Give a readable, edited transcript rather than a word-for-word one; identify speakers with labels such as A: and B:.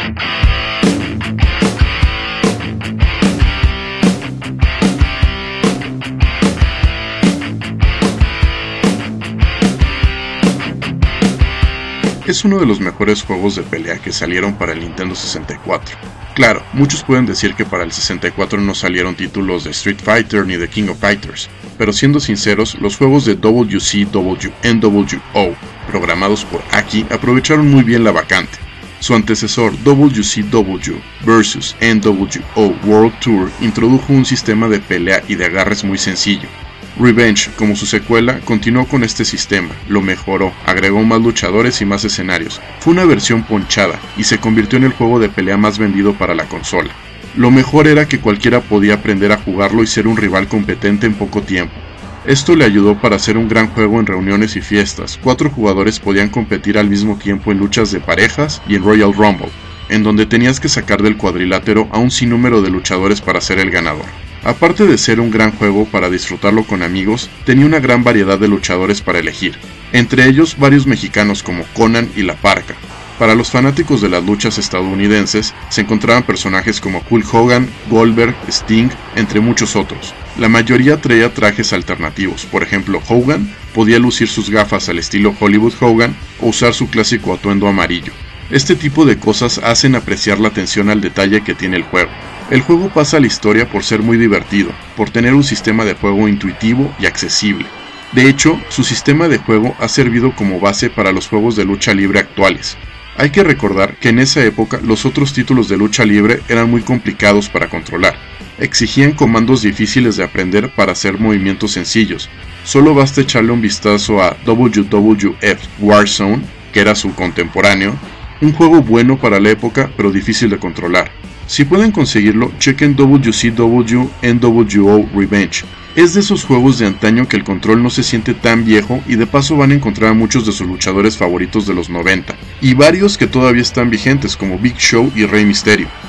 A: Es uno de los mejores juegos de pelea que salieron para el Nintendo 64. Claro, muchos pueden decir que para el 64 no salieron títulos de Street Fighter ni de King of Fighters, pero siendo sinceros, los juegos de WCW-NWO, programados por Aki, aprovecharon muy bien la vacante. Su antecesor WCW vs NWO World Tour introdujo un sistema de pelea y de agarres muy sencillo. Revenge, como su secuela, continuó con este sistema, lo mejoró, agregó más luchadores y más escenarios. Fue una versión ponchada y se convirtió en el juego de pelea más vendido para la consola. Lo mejor era que cualquiera podía aprender a jugarlo y ser un rival competente en poco tiempo. Esto le ayudó para hacer un gran juego en reuniones y fiestas. 4 jugadores podían competir al mismo tiempo en luchas de parejas y en Royal Rumble, en donde tenías que sacar del cuadrilátero a un sinnúmero de luchadores para ser el ganador. Aparte de ser un gran juego para disfrutarlo con amigos, tenía una gran variedad de luchadores para elegir, entre ellos varios mexicanos como Conan y La Parca. Para los fanáticos de las luchas estadounidenses, se encontraban personajes como Hulk Hogan, Goldberg, Sting, entre muchos otros. La mayoría traía trajes alternativos, por ejemplo Hogan podía lucir sus gafas al estilo Hollywood Hogan o usar su clásico atuendo amarillo. Este tipo de cosas hacen apreciar la atención al detalle que tiene el juego. El juego pasa a la historia por ser muy divertido, por tener un sistema de juego intuitivo y accesible. De hecho, su sistema de juego ha servido como base para los juegos de lucha libre actuales. Hay que recordar que en esa época los otros títulos de lucha libre eran muy complicados para controlar. Exigían comandos difíciles de aprender para hacer movimientos sencillos. Solo basta echarle un vistazo a WWF Warzone, que era su contemporáneo, un juego bueno para la época pero difícil de controlar. Si pueden conseguirlo, chequen WCW-NWO Revenge. Es de esos juegos de antaño que el control no se siente tan viejo y de paso van a encontrar a muchos de sus luchadores favoritos de los 90, y varios que todavía están vigentes como Big Show y Rey Mysterio.